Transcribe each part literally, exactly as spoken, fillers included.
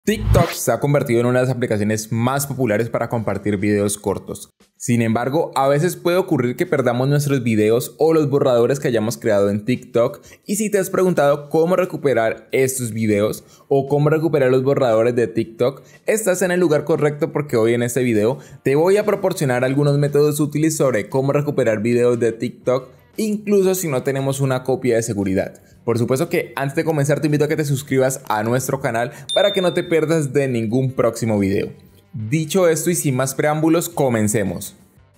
TikTok se ha convertido en una de las aplicaciones más populares para compartir videos cortos. Sin embargo, a veces puede ocurrir que perdamos nuestros videos o los borradores que hayamos creado en TikTok. Y si te has preguntado cómo recuperar estos videos o cómo recuperar los borradores de TikTok, estás en el lugar correcto, porque hoy en este video te voy a proporcionar algunos métodos útiles sobre cómo recuperar videos de TikTok, incluso si no tenemos una copia de seguridad. Por supuesto que antes de comenzar te invito a que te suscribas a nuestro canal para que no te pierdas de ningún próximo video. Dicho esto y sin más preámbulos, comencemos.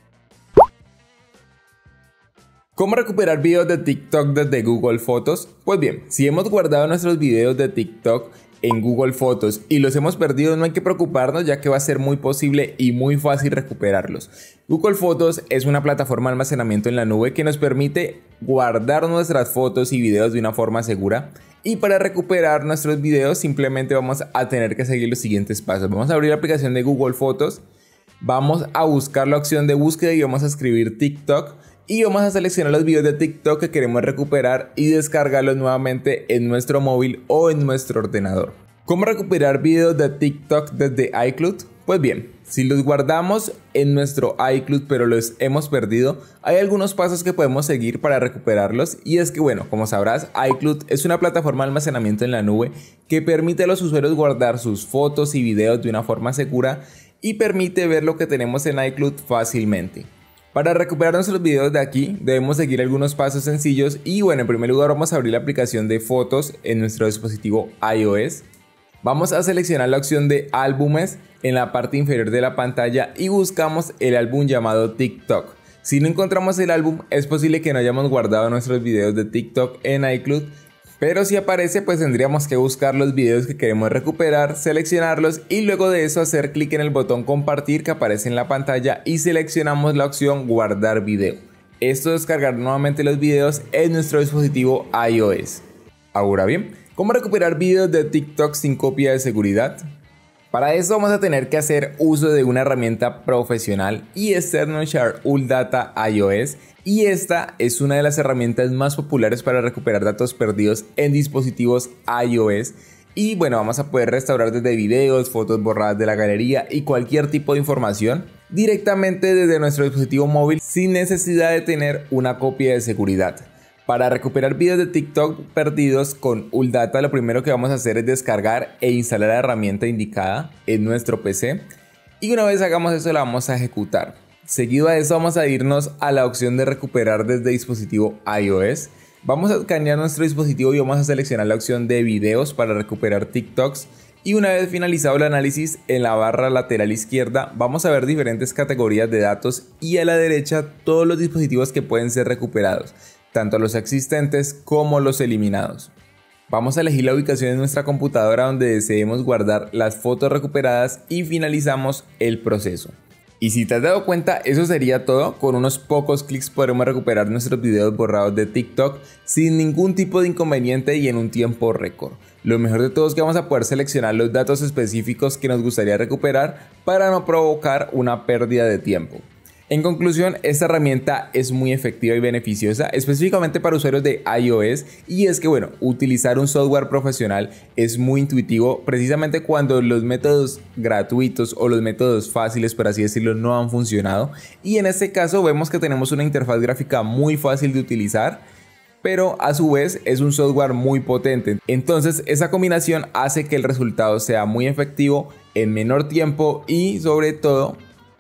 ¿Cómo recuperar videos de TikTok desde Google Fotos? Pues bien, si hemos guardado nuestros videos de TikTok en Google Fotos y los hemos perdido, no hay que preocuparnos, ya que va a ser muy posible y muy fácil recuperarlos. Google Fotos es una plataforma de almacenamiento en la nube que nos permite guardar nuestras fotos y videos de una forma segura. Y para recuperar nuestros videos simplemente vamos a tener que seguir los siguientes pasos. Vamos a abrir la aplicación de Google Fotos, vamos a buscar la opción de búsqueda y vamos a escribir TikTok. Y vamos a seleccionar los videos de TikTok que queremos recuperar y descargarlos nuevamente en nuestro móvil o en nuestro ordenador. ¿Cómo recuperar videos de TikTok desde iCloud? Pues bien, si los guardamos en nuestro iCloud pero los hemos perdido, hay algunos pasos que podemos seguir para recuperarlos. Y es que bueno, como sabrás, iCloud es una plataforma de almacenamiento en la nube que permite a los usuarios guardar sus fotos y videos de una forma segura y permite ver lo que tenemos en iCloud fácilmente. Para recuperar nuestros videos de aquí debemos seguir algunos pasos sencillos y bueno, en primer lugar vamos a abrir la aplicación de fotos en nuestro dispositivo iOS. Vamos a seleccionar la opción de álbumes en la parte inferior de la pantalla y buscamos el álbum llamado TikTok. Si no encontramos el álbum, es posible que no hayamos guardado nuestros videos de TikTok en iCloud. Pero si aparece, pues tendríamos que buscar los videos que queremos recuperar, seleccionarlos y luego de eso hacer clic en el botón compartir que aparece en la pantalla y seleccionamos la opción guardar video. Esto descargará nuevamente los videos en nuestro dispositivo iOS. Ahora bien, ¿cómo recuperar videos de TikTok sin copia de seguridad? Para eso vamos a tener que hacer uso de una herramienta profesional y es TernoShare Uldata iOS, y esta es una de las herramientas más populares para recuperar datos perdidos en dispositivos iOS. Y bueno, vamos a poder restaurar desde videos, fotos borradas de la galería y cualquier tipo de información directamente desde nuestro dispositivo móvil sin necesidad de tener una copia de seguridad. Para recuperar videos de TikTok perdidos con Uldata, lo primero que vamos a hacer es descargar e instalar la herramienta indicada en nuestro P C. Y una vez hagamos eso, la vamos a ejecutar. Seguido a eso vamos a irnos a la opción de recuperar desde dispositivo iOS. Vamos a escanear nuestro dispositivo y vamos a seleccionar la opción de videos para recuperar TikToks. Y una vez finalizado el análisis, en la barra lateral izquierda vamos a ver diferentes categorías de datos y a la derecha todos los dispositivos que pueden ser recuperados, tanto los existentes como los eliminados. Vamos a elegir la ubicación de nuestra computadora donde deseemos guardar las fotos recuperadas y finalizamos el proceso. Y si te has dado cuenta, eso sería todo. Con unos pocos clics podremos recuperar nuestros videos borrados de TikTok sin ningún tipo de inconveniente y en un tiempo récord. Lo mejor de todo es que vamos a poder seleccionar los datos específicos que nos gustaría recuperar para no provocar una pérdida de tiempo. En conclusión, esta herramienta es muy efectiva y beneficiosa, específicamente para usuarios de iOS, y es que bueno, utilizar un software profesional es muy intuitivo, precisamente cuando los métodos gratuitos o los métodos fáciles, por así decirlo, no han funcionado. Y en este caso vemos que tenemos una interfaz gráfica muy fácil de utilizar, pero a su vez es un software muy potente. Entonces esa combinación hace que el resultado sea muy efectivo en menor tiempo y sobre todo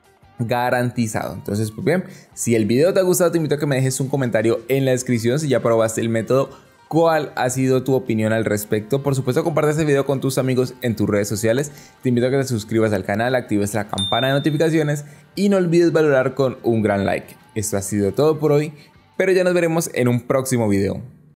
garantizado. Entonces, pues bien, si el video te ha gustado, te invito a que me dejes un comentario en la descripción si ya probaste el método, cuál ha sido tu opinión al respecto. Por supuesto, comparte este video con tus amigos en tus redes sociales. Te invito a que te suscribas al canal, actives la campana de notificaciones y no olvides valorar con un gran like. Esto ha sido todo por hoy, pero ya nos veremos en un próximo video.